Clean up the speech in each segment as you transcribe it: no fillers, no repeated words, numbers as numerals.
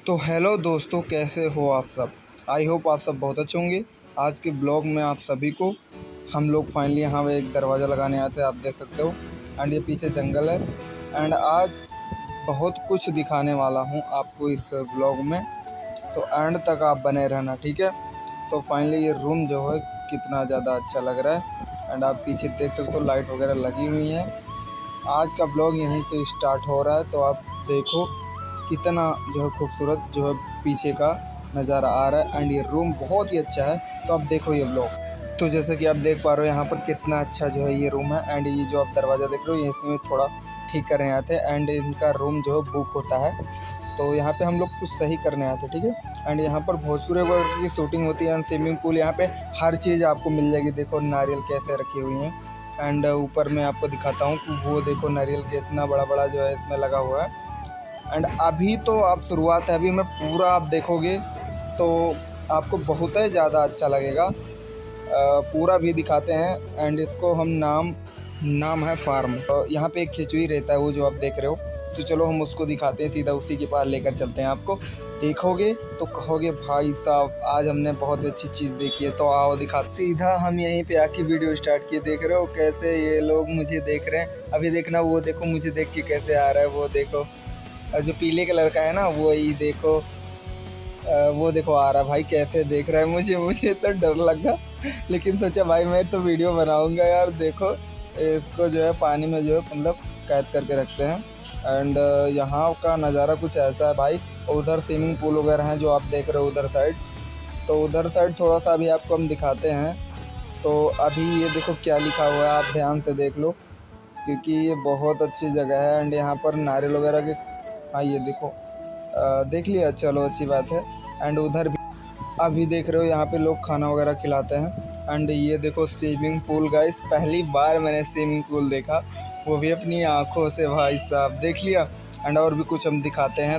तो हेलो दोस्तों, कैसे हो आप सब। आई होप आप सब बहुत अच्छे होंगे। आज के ब्लॉग में आप सभी को हम लोग फाइनली यहाँ पे एक दरवाज़ा लगाने आते हैं, आप देख सकते हो। एंड ये पीछे जंगल है। एंड आज बहुत कुछ दिखाने वाला हूँ आपको इस ब्लॉग में, तो एंड तक आप बने रहना, ठीक है। तो फाइनली ये रूम जो है कितना ज़्यादा अच्छा लग रहा है। एंड आप पीछे देख सकते हो लाइट वगैरह लगी हुई है। आज का ब्लॉग यहीं से स्टार्ट हो रहा है, तो आप देखो कितना जो है खूबसूरत जो है पीछे का नज़ारा आ रहा है। एंड ये रूम बहुत ही अच्छा है, तो आप देखो ये ब्लॉग। तो जैसे कि आप देख पा रहे हो यहाँ पर कितना अच्छा जो है ये रूम है। एंड ये जो आप दरवाज़ा देख रहे हो, ये इसमें थोड़ा ठीक करने आते हैं। एंड इनका रूम जो है बुक होता है, तो यहाँ पे हम लोग कुछ सही करने आते हैं, ठीक है। एंड यहाँ पर भोजपुरी वगैरह की शूटिंग होती है। एंड स्विमिंग पूल, यहाँ पे हर चीज़ आपको मिल जाएगी। देखो नारियल कैसे रखी हुई हैं। एंड ऊपर मैं आपको दिखाता हूँ कि वो देखो नारियल कितना बड़ा बड़ा जो है इसमें लगा हुआ है। एंड अभी तो आप शुरुआत है, अभी मैं पूरा आप देखोगे तो आपको बहुत ही ज़्यादा अच्छा लगेगा। पूरा भी दिखाते हैं। एंड इसको हम नाम है फार्म। तो यहाँ पे एक खिचड़ी रहता है, वो जो आप देख रहे हो। तो चलो हम उसको दिखाते हैं, सीधा उसी के पास लेकर चलते हैं आपको। देखोगे तो कहोगे भाई साहब आज हमने बहुत अच्छी चीज़ देखी है। तो आओ दिखाते। सीधा हम यहीं पे आके वीडियो स्टार्ट किए। देख रहे हो कैसे ये लोग मुझे देख रहे हैं। अभी देखना, वो देखो मुझे देख के कैसे आ रहा है, वो देखो। और जो पीले कलर का है ना, वो ही देखो, वो देखो आ रहा है भाई, कैसे देख रहा है मुझे तो डर लगा। लेकिन सोचा भाई मैं तो वीडियो बनाऊंगा यार। देखो इसको जो है पानी में जो है मतलब कैद करके रखते हैं। एंड यहाँ का नज़ारा कुछ ऐसा है भाई। उधर स्विमिंग पूल वगैरह हैं जो आप देख रहे हो उधर साइड। तो उधर साइड थोड़ा सा अभी आपको हम दिखाते हैं। तो अभी ये देखो क्या लिखा हुआ है, आप ध्यान से देख लो क्योंकि ये बहुत अच्छी जगह है। एंड यहाँ पर नारियल वगैरह के, हाँ ये देखो, देख लिया, चलो अच्छी बात है। एंड उधर भी अभी देख रहे हो यहाँ पे लोग खाना वगैरह खिलाते हैं। एंड ये देखो स्विमिंग पूल गाइस, पहली बार मैंने स्विमिंग पूल देखा, वो भी अपनी आँखों से भाई साहब, देख लिया। एंड और भी कुछ हम दिखाते हैं।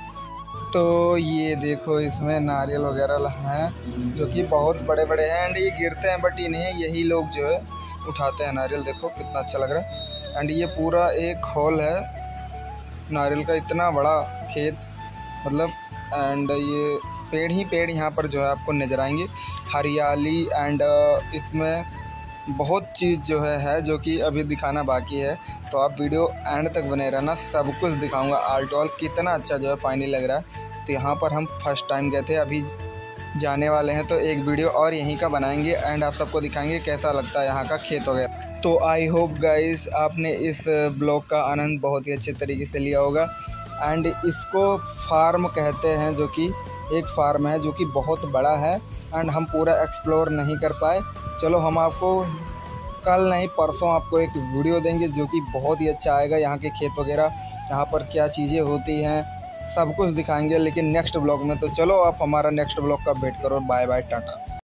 तो ये देखो इसमें नारियल वगैरह हैं जो कि बहुत बड़े बड़े हैं। एंड ये गिरते हैं बट इन्हें यही लोग जो है उठाते हैं नारियल। देखो कितना अच्छा लग रहा है। एंड ये पूरा एक हॉल है नारियल का, इतना बड़ा खेत मतलब। एंड ये पेड़ ही पेड़ यहाँ पर जो है आपको नज़र आएंगे, हरियाली। एंड इसमें बहुत चीज़ जो है जो कि अभी दिखाना बाकी है। तो आप वीडियो एंड तक बने रहना, सब कुछ दिखाऊंगा आल टू आल। कितना अच्छा जो है फाइनली लग रहा है। तो यहाँ पर हम फर्स्ट टाइम गए थे, अभी जाने वाले हैं, तो एक वीडियो और यहीं का बनाएंगे। एंड आप सबको दिखाएंगे कैसा लगता है यहाँ का खेत वगैरह। तो आई होप गाइस आपने इस ब्लॉग का आनंद बहुत ही अच्छे तरीके से लिया होगा। एंड इसको फार्म कहते हैं, जो कि एक फार्म है जो कि बहुत बड़ा है। एंड हम पूरा एक्सप्लोर नहीं कर पाए। चलो हम आपको कल नहीं परसों आपको एक वीडियो देंगे जो कि बहुत ही अच्छा आएगा। यहाँ के खेत वगैरह, यहाँ पर क्या चीज़ें होती हैं, सब कुछ दिखाएंगे लेकिन नेक्स्ट ब्लॉग में। तो चलो आप हमारा नेक्स्ट ब्लॉग का वेट करो। Bye bye, Tata.